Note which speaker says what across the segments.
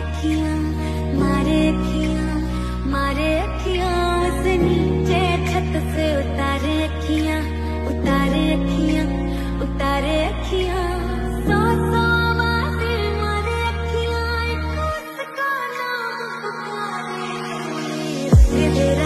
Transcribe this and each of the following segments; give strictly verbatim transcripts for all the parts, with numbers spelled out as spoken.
Speaker 1: अखियां, मारे अखियां, मारे अखियां से नीचे छत से उतारे अखियां, उतारे अखियां, उतारे अखियां। सौ सौ बातें मारे अखियां, एक उसका नाम पुकारे। तेरा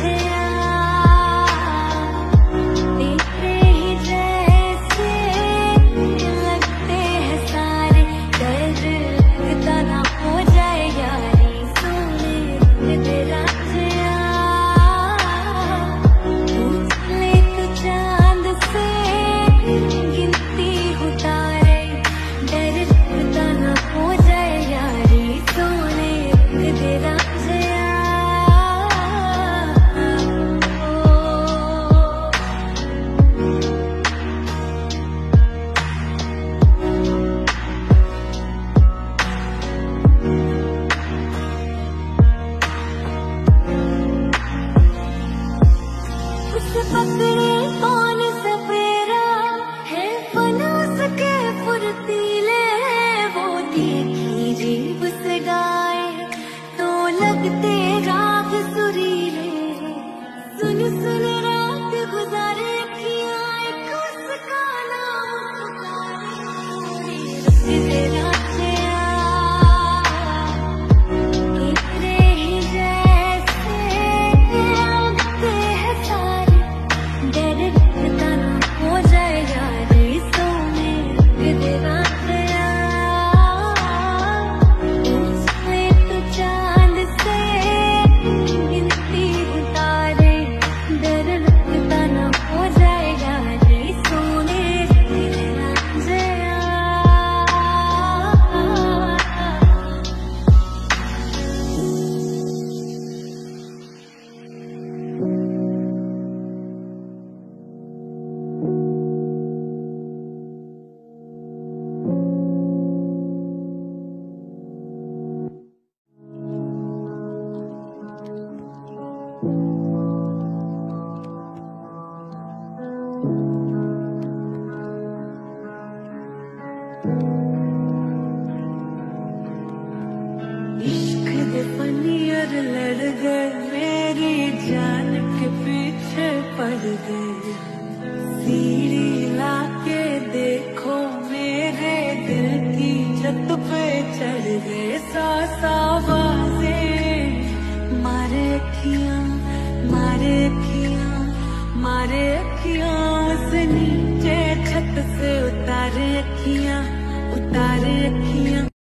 Speaker 1: पकड़े कौन सपेरा है, बना सके फुर्तीले है वो। देखी जीभ से गाए तो लगते राग सुरीले, सुन सुन रात गुजारे अखियां, एक उसका नाम पुकारे। तेरा इश्क दे पनियर लड़ गए, मेरी जान के पीछे पड़ गए। सीढ़ी लाके देखो मेरे दिल की छत पे चढ़ गए। सा सा आवाज़ें मारे अखियां, मारे अखियां, मारे अखियां से नीचे छत से उतारे अखियां, उतारे अखियां।